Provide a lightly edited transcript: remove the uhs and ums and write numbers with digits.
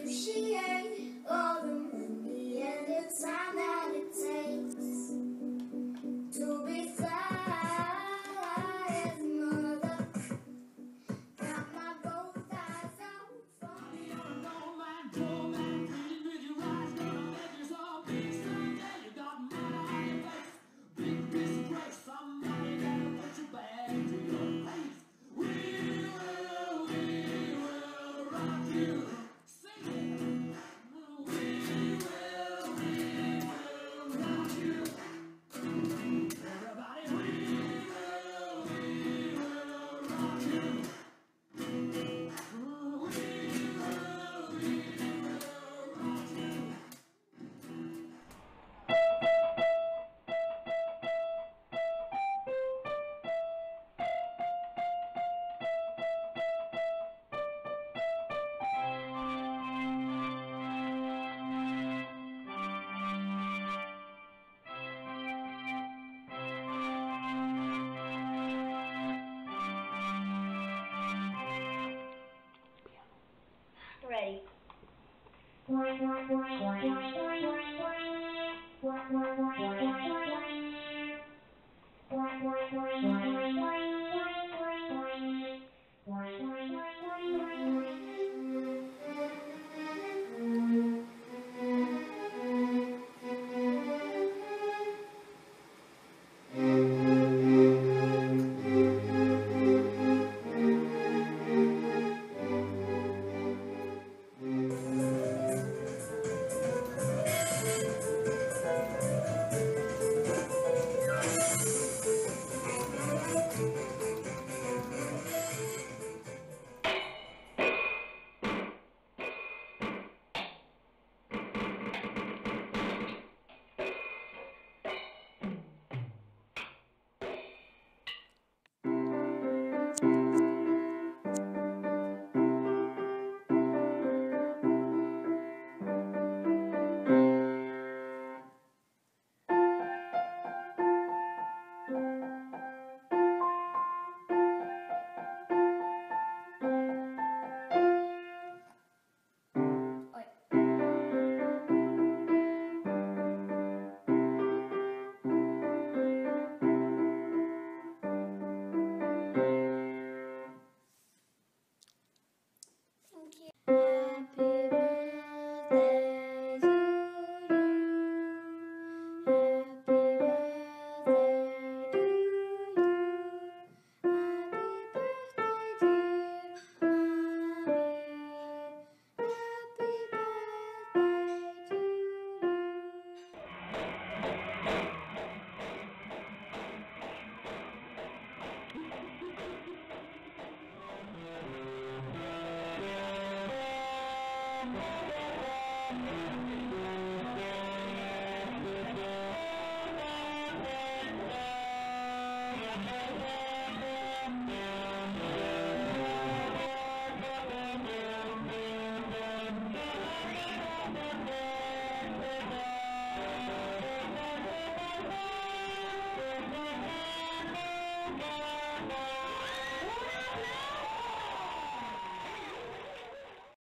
appreciate all the money and the time that it takes to be fly as mother. Got my both eyes out for me. You're no man, poor man, pretty with your eyes, gonna make you so big someday. You got money on your face, big piece of break, somebody gotta put you back to your place. We will rock you. Sing it. We will rock you. Everybody, we will rock you. We will rock you. Ready.